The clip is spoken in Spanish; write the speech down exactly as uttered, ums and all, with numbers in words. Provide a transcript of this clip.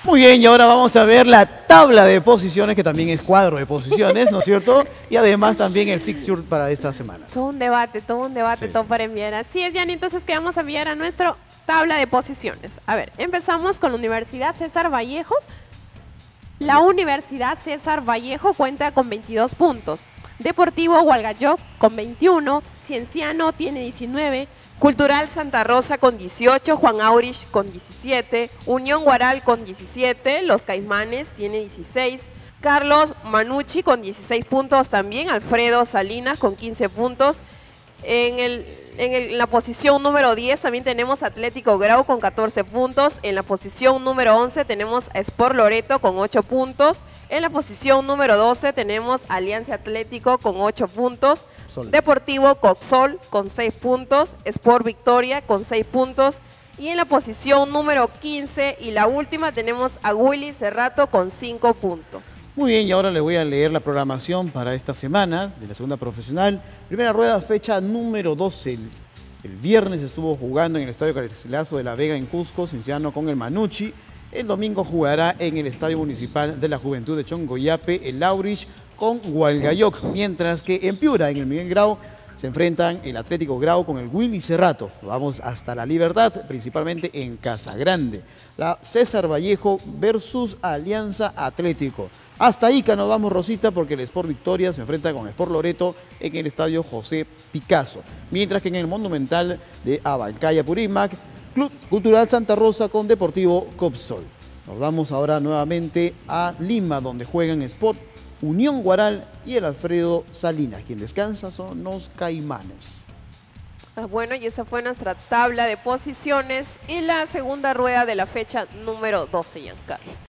Muy bien, y ahora vamos a ver la tabla de posiciones, que también es cuadro de posiciones, ¿no es cierto? Y además también el fixture para esta semana. Todo un debate, todo un debate, Sí, todo sí, para sí. enviar. Así es, Yanni, entonces que vamos a enviar a nuestra tabla de posiciones. A ver, empezamos con la Universidad César Vallejos. La Universidad César Vallejo cuenta con veintidós puntos. Deportivo Hualgayoc con veintiuno, Cienciano tiene diecinueve, Cultural Santa Rosa con dieciocho, Juan Aurich con diecisiete, Unión Guaral con diecisiete, Los Caimanes tiene dieciséis, Carlos Manucci con dieciséis puntos también, Alfredo Salinas con quince puntos. En, el, en, el, en la posición número diez también tenemos Atlético Grau con catorce puntos. En la posición número once tenemos a Sport Loreto con ocho puntos. En la posición número doce tenemos Alianza Atlético con ocho puntos. Sol. Deportivo Coxol con seis puntos. Sport Victoria con seis puntos. Y en la posición número quince y la última tenemos a Willy Cerrato con cinco puntos. Muy bien, y ahora les voy a leer la programación para esta semana de la segunda profesional. Primera rueda, fecha número doce. El, el viernes estuvo jugando en el Estadio Garcilaso de la Vega en Cusco, Cienciano con el Manucci. El domingo jugará en el Estadio Municipal de la Juventud de Chongoyape, el Aurich con Hualgayoc, mientras que en Piura, en el Miguel Grau, se enfrentan el Atlético Grau con el Willy Cerrato. Vamos hasta La Libertad, principalmente en Casa Grande. La César Vallejo versus Alianza Atlético. Hasta ahí que nos vamos, Rosita, porque el Sport Victoria se enfrenta con Sport Loreto en el Estadio José Picasso. Mientras que en el Monumental de Abancaya Purímac, Club Cultural Santa Rosa con Deportivo Copsol. Nos vamos ahora nuevamente a Lima, donde juegan Sport Unión Guaral y el Alfredo Salinas. Quien descansa son los Caimanes. Ah, bueno, y esa fue nuestra tabla de posiciones y la segunda rueda de la fecha número doce, Giancarlo.